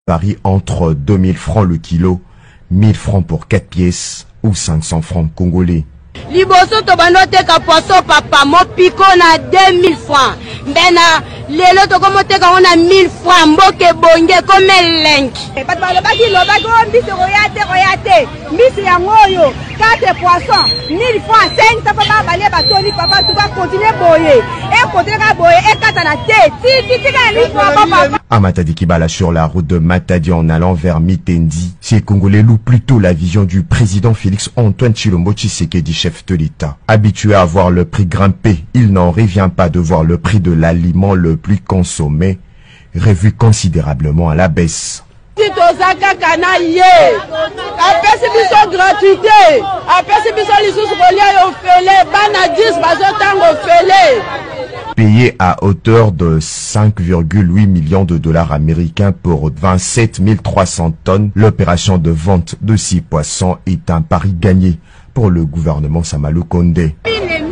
varie entre 2000 francs le kilo, 1000 francs pour 4 pièces ou 500 francs congolais. Liboso to banoteka poisson papa mo pico na 2000 francs. Mbena lelo to komoteka ona 1000 francs mboke bonge comme lenki. Pat ba lobaki lobaki o mbisi royate. Mbisi ya ngoyo 4 poissons 1000 francs 5 papa bale batoni papa tu vas continuer boyer. Et continuer boyer et kata na te. Ti ka 1000 francs papa. À Matadi Kibala, sur la route de Matadi en allant vers Mitendi, ces Congolais louent plutôt la vision du président Félix Antoine Tshilombo Tshisekedi, chef de l'État. Habitué à voir le prix grimper, il n'en revient pas de voir le prix de l'aliment le plus consommé revu considérablement à la baisse. Payé à hauteur de 5,8 millions de dollars américains pour 27 300 tonnes, l'opération de vente de ces poissons est un pari gagné pour le gouvernement Samalou Kondé.